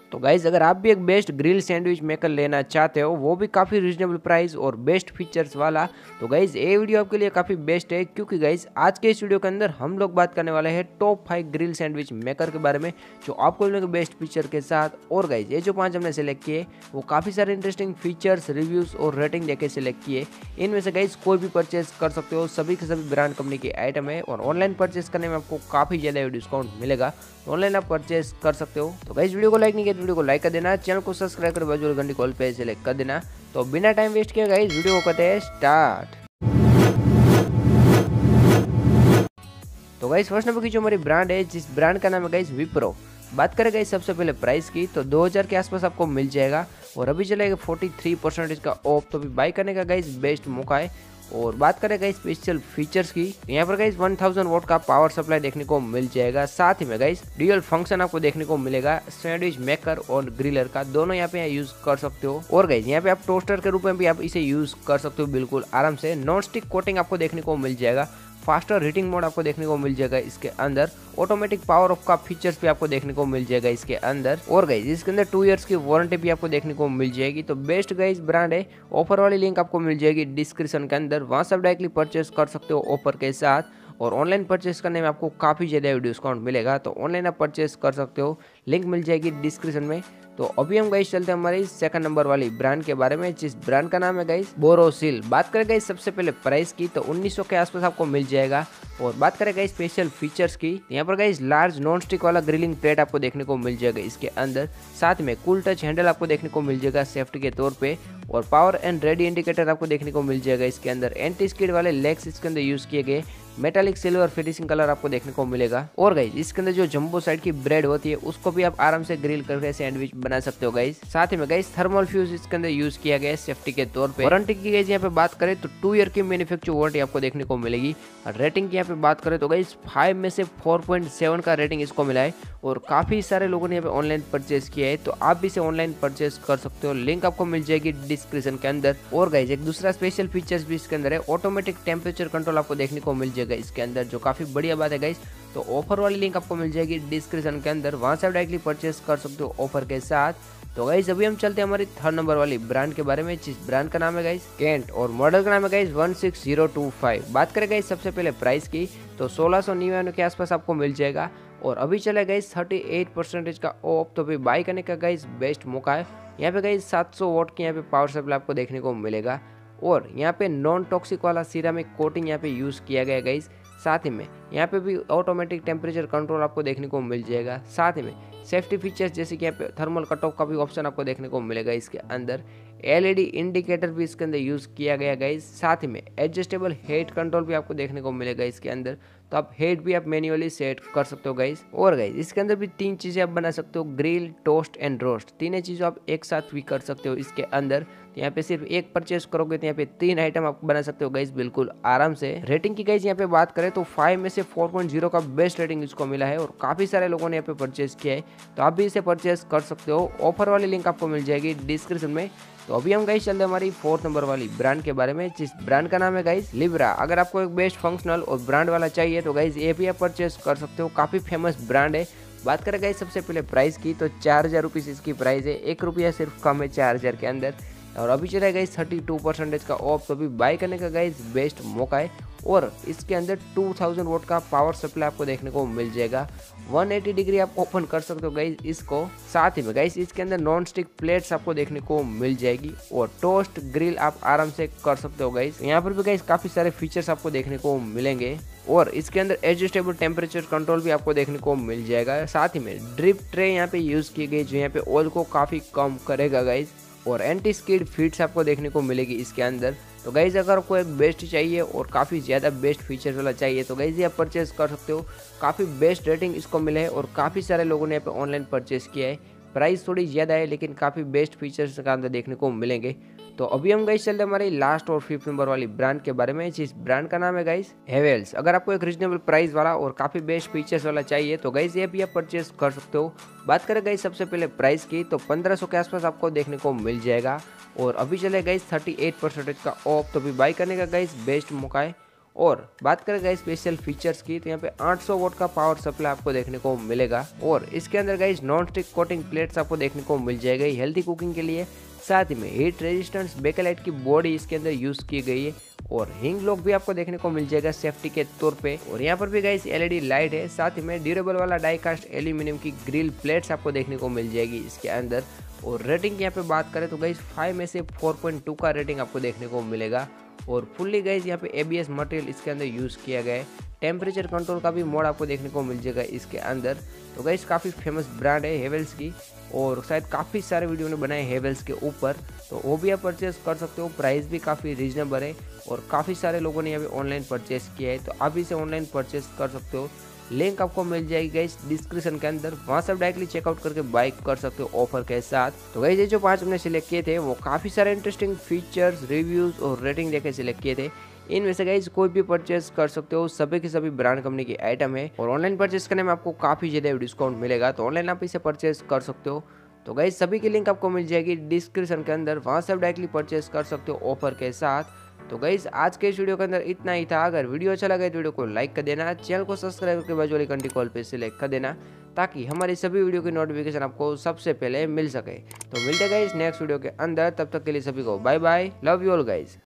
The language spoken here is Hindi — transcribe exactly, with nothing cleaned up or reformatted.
तो गाइज अगर आप भी एक बेस्ट ग्रिल सैंडविच मेकर लेना चाहते हो, वो भी काफ़ी रीजनेबल प्राइस और बेस्ट फीचर्स वाला, तो गाइज ये वीडियो आपके लिए काफ़ी बेस्ट है। क्योंकि गाइज आज के इस वीडियो के अंदर हम लोग बात करने वाले हैं top five grill sandwich maker के बारे में, जो आपको मिलेंगे बेस्ट फीचर के साथ। और गाइज ये जो पांच हमने सेलेक्ट किए वो काफ़ी सारे इंटरेस्टिंग फीचर्स, रिव्यूज और रेटिंग देके सिलेक्ट किए। इनमें से गाइज कोई भी परचेज कर सकते हो, सभी के सभी ब्रांड कंपनी के आइटम है और ऑनलाइन परचेज करने में आपको काफ़ी ज़्यादा डिस्काउंट मिलेगा। ऑनलाइन आप परचेज कर सकते हो। तो गाइस वीडियो को लाइक नहीं किया तो वीडियो को लाइक कर देना, चैनल को सब्सक्राइब कर बाजू घंटी कॉल पे सेलेक्ट कर देना। तो बिना टाइम वेस्ट किए गाइस वीडियो को करते हैं स्टार्ट। तो गाइस फर्स्ट नंबर की जो हमारी ब्रांड है, जिस ब्रांड का नाम है गाइस विप्रो। बात करें गाइस सबसे पहले प्राइस की, तो दो हज़ार के आसपास आपको मिल जाएगा और अभी चलेगा तैंतालीस परसेंटेज का ऑफ। तो भी बाय करने का गाइस बेस्ट मौका है। और बात करें गाइस स्पेशल फीचर्स की, यहाँ पर गाइस एक हज़ार वोट का पावर सप्लाई देखने को मिल जाएगा। साथ ही में गाइस ड्यूअल फंक्शन आपको देखने को मिलेगा, सैंडविच मेकर और ग्रिलर का दोनों यहाँ पे यूज कर सकते हो। और गाइस यहाँ पे आप टोस्टर के रूप में भी आप इसे यूज कर सकते हो बिल्कुल आराम से। नॉन स्टिक कोटिंग आपको देखने को मिल जाएगा, फास्टर हीटिंग मोड आपको देखने को मिल जाएगा इसके अंदर, ऑटोमेटिक पावर ऑफ का फीचर्स भी आपको देखने को मिल जाएगा इसके अंदर। और गाइस इसके अंदर टू इयर्स की वारंटी भी आपको देखने को मिल जाएगी। तो बेस्ट गाइस ब्रांड है। ऑफर वाली लिंक आपको मिल जाएगी डिस्क्रिप्शन के अंदर, वहां से आप डायरेक्टली परचेस कर सकते हो ऑफर के साथ। और ऑनलाइन परचेस करने में आपको काफ़ी ज़्यादा डिस्काउंट मिलेगा, तो ऑनलाइन आप परचेस कर सकते हो, लिंक मिल जाएगी डिस्क्रिप्शन में। तो अभी हम गाइस चलते हैं हमारी सेकंड नंबर वाली ब्रांड के बारे में, जिस ब्रांड का नाम है गाइस बोरोसिल। बात करें गाइस सबसे पहले प्राइस की, तो उन्नीस सौ के आसपास आपको मिल जाएगा। और बात करें गाइस स्पेशल फीचर्स की, यहाँ पर गाइस लार्ज नॉन स्टिक वाला ग्रिलिंग प्लेट आपको देखने को मिल जाएगा इसके अंदर। साथ में कूल टच हैंडल आपको देखने को मिल जाएगा सेफ्टी के तौर पे। और पावर एंड रेडी इंडिकेटर आपको देखने को मिल जाएगा इसके अंदर। एंटी स्किड वाले लेग्स इसके अंदर यूज किए गए, मेटालिक सिल्वर फिनिशिंग कलर आपको देखने को मिलेगा। और गाइस इसके अंदर जो जंबो साइड की ब्रेड होती है उसको भी आप आराम से ग्रिल करके सैंडविच बना सकते हो गाइस। साथ ही में गाइस थर्मल फ्यूज इसके अंदर यूज किया गया है सेफ्टी के तौर पे। वारंटी की गाइस यहाँ पे बात करें तो टू ईयर की मैन्युफैक्चर वारंटी आपको देखने को मिलेगी। और रेटिंग की यहाँ पे बात करें तो गाइस फाइव में से फोर पॉइंट सेवन का रेटिंग इसको मिला है। और काफी सारे लोगों ने यहाँ पे ऑनलाइन परचेज किया है, तो आप भी इसे ऑनलाइन परचेज कर सकते हो, लिंक आपको मिल जाएगी डिस्क्रिप्शन के अंदर। और गाइस एक दूसरा स्पेशल फीचर्स भी इसके अंदर है, ऑटोमेटिक टेम्परेचर कंट्रोल आपको देखने को मिल जाएगा इसके अंदर, जो काफी बढ़िया बात है गाइस। तो ऑफर वाली लिंक आपको मिल जाएगी डिस्क्रिप्शन के अंदर, वहां से आप डायरेक्टली परचेज कर सकते हो ऑफर के साथ। तो गाइस अभी हम चलते हैं हमारी थर्ड नंबर वाली ब्रांड के बारे में, जिस ब्रांड का नाम है गाइस केंट और मॉडल का नाम है guys one six zero two five. बात करें गाइस सबसे पहले प्राइस की, तो सोलह सौ निन्यानवे के आसपास आपको मिल जाएगा। और अभी चला गाइस अड़तीस परसेंटेज का ऑफ। तो भी बाई करने का गाइस बेस्ट मौका है। यहाँ पे गाइस सात सौ वोट की यहाँ पे पावर सप्लाई आपको देखने को मिलेगा। और यहाँ पे नॉन टॉक्सिक वाला सिरामिक कोटिंग यहाँ पे यूज किया गया गाइस। साथ ही में यहाँ पे भी ऑटोमेटिक टेम्परेचर कंट्रोल आपको देखने को मिल जाएगा। साथ ही में सेफ्टी फीचर्स जैसे कि यहाँ पे थर्मल कट ऑफ का भी ऑप्शन आपको देखने को मिलेगा इसके अंदर। एलईडी इंडिकेटर भी इसके अंदर यूज किया गया गाइस। साथ ही में एडजस्टेबल हेड कंट्रोल भी आपको देखने को मिलेगा इसके अंदर, तो आप हेड भी आप मैन्युअली सेट कर सकते हो गाइस। और गाइस इसके अंदर भी तीन चीजें आप बना सकते हो, ग्रिल, टोस्ट एंड रोस्ट, तीनों चीज़ों आप एक साथ भी कर सकते हो इसके अंदर। तो यहाँ पे सिर्फ एक परचेस करोगे तो यहाँ पे तीन आइटम आप बना सकते हो गाइस बिल्कुल आराम से। रेटिंग की गाइस यहाँ पे बात करें तो फाइव में से फोर पॉइंट ज़ीरो का बेस्ट रेटिंग इसको मिला है और काफी सारे लोगों ने यहाँ पे परचेस किया है, तो आप भी इसे परचेस कर सकते हो। ऑफर वाली लिंक आपको मिल जाएगी डिस्क्रिप्शन में। तो अभी हम गाइस चलते हैं हमारी फोर्थ नंबर वाली ब्रांड के बारे में, जिस ब्रांड का नाम है गाइस लिब्रा। अगर आपको एक बेस्ट फंक्शनल और ब्रांड वाला चाहिए तो गाइस ये भी आप परचेस कर सकते हो, काफी फेमस ब्रांड है। बात करें गाइस सबसे पहले प्राइस की, तो चार हजार रुपीज इसकी प्राइस है, एक रुपया सिर्फ कम है चार हजार के अंदर। और अभी चला गाइस थर्टी टू परसेंटेज का ऑफ। तो अभी बाय करने का गाइस बेस्ट मौका है। और इसके अंदर टू थाउज़ेंड वोट का पावर सप्लाई आपको देखने को मिल जाएगा। एक सौ अस्सी डिग्री आप ओपन कर सकते हो गाइस इसको। साथ ही में गाइस इसके अंदर नॉन स्टिक प्लेट्स आपको देखने को मिल जाएगी और टोस्ट ग्रिल आप आराम से कर सकते हो गाइस। यहाँ पर भी गाइस काफी सारे फीचर्स आपको देखने को मिलेंगे। और इसके अंदर एडजस्टेबल टेम्परेचर कंट्रोल भी आपको देखने को मिल जाएगा। साथ ही में ड्रिप ट्रे यहाँ पे यूज की गई, जो यहाँ पे ऑयल को काफी कम करेगा गाइस। और एंटी स्किड फीड्स आपको देखने को मिलेगी इसके अंदर। तो गाइज अगर आपको एक बेस्ट चाहिए और काफ़ी ज़्यादा बेस्ट फीचर्स वाला चाहिए तो गाइज ये आप परचेज कर सकते हो। काफ़ी बेस्ट रेटिंग इसको मिले है और काफ़ी सारे लोगों ने यहाँ पे ऑनलाइन परचेज किया है। प्राइस थोड़ी ज़्यादा है लेकिन काफ़ी बेस्ट फीचर्स का अंदर देखने को मिलेंगे। तो अभी हम गाइस चलते हैं हमारी लास्ट और फिफ्थ नंबर वाली ब्रांड के बारे में, जिस ब्रांड का नाम है गाइस हेवेल्स। अगर आपको एक रीजनेबल प्राइस वाला और काफी बेस्ट फीचर्स वाला चाहिए तो गाइस ये भी आप परचेज कर सकते हो। बात करें गाइस सबसे पहले प्राइस की, तो पंद्रह सौ के आसपास आपको देखने को मिल जाएगा और अभी चले गाइस थर्टी एट परसेंटेज का ऑफ। तो भी बाई करने का गाइस बेस्ट मौका है। और बात करें गाइस स्पेशल फीचर्स की, तो यहाँ पे आठ सौ वोट का पावर सप्लाई आपको देखने को मिलेगा और इसके अंदर guys non stick coating plates आपको देखने को मिल जाएगा हेल्थी कुकिंग के लिए। साथ ही में हीट रेजिस्टेंस बेकेलाइट की बॉडी इसके अंदर यूज की गई है और हिंग लॉक भी आपको देखने को मिल जाएगा सेफ्टी के तौर पे। और यहाँ पर भी गाइस एलईडी लाइट है, साथ ही में ड्यूरेबल वाला डाई कास्ट एल्यूमिनियम की ग्रिल प्लेट्स आपको देखने को मिल जाएगी इसके अंदर। और रेटिंग की यहाँ पे बात करें तो गाइस फाइव में से फोर पॉइंट टू का रेटिंग आपको देखने को मिलेगा और फुल्ली गाइस यहाँ पे एबीएस मटेरियल इसके अंदर यूज किया गया है। टेम्परेचर कंट्रोल का भी मोड आपको देखने को मिल जाएगा इसके अंदर। तो गाइस काफ़ी फेमस ब्रांड है हेवेल्स की और शायद काफ़ी सारे वीडियो ने बनाए हेवेल्स के ऊपर, तो वो भी आप परचेस कर सकते हो। प्राइस भी काफ़ी रीजनेबल है और काफ़ी सारे लोगों ने यहाँ पे ऑनलाइन परचेस किया है, तो आप इसे ऑनलाइन परचेस कर सकते हो। लिंक आपको मिल जाएगी गाइस डिस्क्रिप्शन के अंदर, वहाँ से आप डायरेक्टली चेकआउट करके बाइक कर सकते हो ऑफर के साथ। तो गाइस ये जो पांच हमने सिलेक्ट किए थे वो काफ़ी सारे इंटरेस्टिंग फीचर्स, रिव्यूज़ और रेटिंग देखे सिलेक्ट किए थे। इनमें से गाइस कोई भी परचेस कर सकते हो, सभी की सभी ब्रांड कंपनी की आइटम है और ऑनलाइन परचेस करने में आपको काफ़ी ज़्यादा डिस्काउंट मिलेगा, तो ऑनलाइन आप इसे परचेस कर सकते हो। तो गाइस सभी की लिंक आपको मिल जाएगी डिस्क्रिप्शन के अंदर, वहाँ से आप डायरेक्टली परचेस कर सकते हो ऑफर के साथ। तो गाइस आज के इस वीडियो के अंदर इतना ही था। अगर वीडियो अच्छा लगा तो वीडियो को लाइक कर देना, चैनल को सब्सक्राइब करके बाजू वाली घंटी कॉल पे सिलेक्ट कर देना ताकि हमारी सभी वीडियो की नोटिफिकेशन आपको सबसे पहले मिल सके। तो मिलते गाइस नेक्स्ट वीडियो के अंदर, तब तक के लिए सभी को bye bye, love you all guys.